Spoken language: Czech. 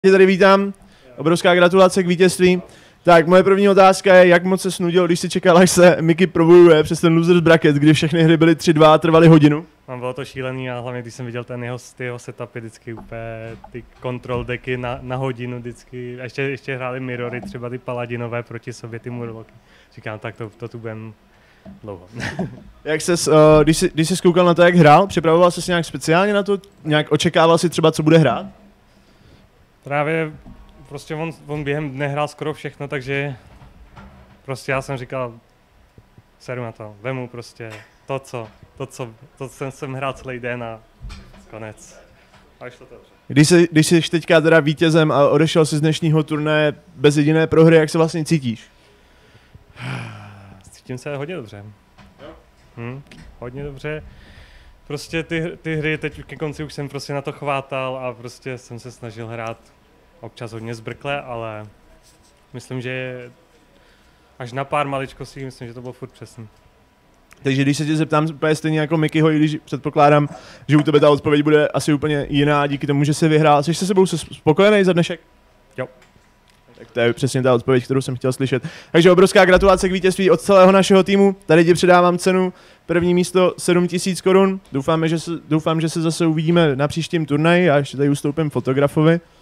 Tě tady vítám, obrovská gratulace k vítězství. Tak, moje první otázka je, jak moc se snudil, když si čekal, až se Mickey probojuje přes ten losers bracket, kdy všechny hry byly 3-2 a trvaly hodinu? Bylo to šílený a hlavně když jsem viděl ty jeho setupy vždycky úplně, ty control decky na hodinu vždycky, a ještě hráli mirory, třeba ty paladinové proti sobě, ty murloky. Říkám, tak to tu budem dlouho. Jak ses, když jsi koukal na to, jak hrál, připravoval jsi nějak speciálně na to? Nějak očekával si třeba, co bude hrát? Právě prostě on během dne hrál skoro všechno, takže prostě já jsem říkal, seru na to, vemu prostě to jsem hrál celý den a konec. A šlo to dobře. Když jsi teďka teda vítězem a odešel si z dnešního turnaje bez jediné prohry, jak se vlastně cítíš? Cítím se hodně dobře. Hodně dobře. Prostě ty hry teď ke konci už jsem prostě na to chvátal a prostě jsem se snažil hrát občas hodně zbrkle, ale myslím, že až na pár maličkostí, myslím, že to bylo furt přesný. Takže když se tě zeptám úplně stejně jako Mickeyho, i když předpokládám, že u tebe ta odpověď bude asi úplně jiná díky tomu, že jsi vyhrál. Jsi se sebou spokojený za dnešek? Jo. Tak to je přesně ta odpověď, kterou jsem chtěl slyšet. Takže obrovská gratulace k vítězství od celého našeho týmu. Tady ti předávám cenu, první místo 7 000 korun. Doufám, že se zase uvidíme na příštím turnaji a ještě tady ustoupím fotografovi.